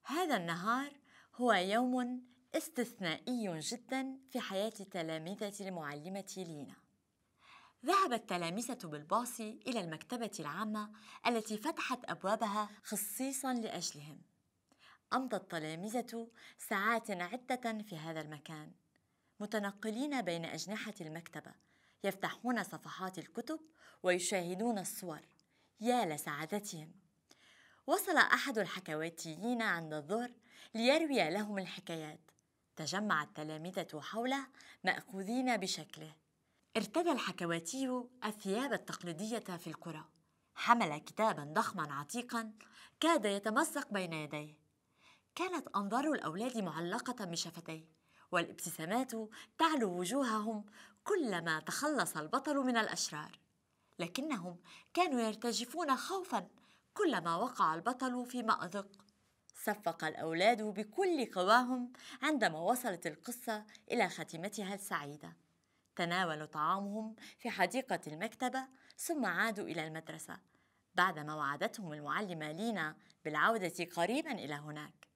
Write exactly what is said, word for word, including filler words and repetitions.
هذا النهار هو يوم استثنائي جدا في حياة تلامذة المعلمة لينا. ذهب التلامذة بالباص إلى المكتبة العامة التي فتحت أبوابها خصيصا لأجلهم. أمضى التلامذة ساعات عدة في هذا المكان، متنقلين بين أجنحة المكتبة، يفتحون صفحات الكتب ويشاهدون الصور. يا لسعادتهم! وصل أحد الحكواتيين عند الظهر ليروي لهم الحكايات. تجمع التلامذة حوله مأخوذين بشكله. ارتدى الحكواتي الثياب التقليدية في القرى، حمل كتابا ضخما عتيقا كاد يتمزق بين يديه. كانت أنظار الأولاد معلقة بشفتيه، والابتسامات تعلو وجوههم كلما تخلص البطل من الأشرار، لكنهم كانوا يرتجفون خوفا كلما وقع البطل في مأزق. صفق الأولاد بكل قواهم عندما وصلت القصة إلى خاتمتها السعيدة. تناولوا طعامهم في حديقة المكتبة ثم عادوا إلى المدرسة بعدما وعدتهم المعلمة لينا بالعودة قريبا إلى هناك.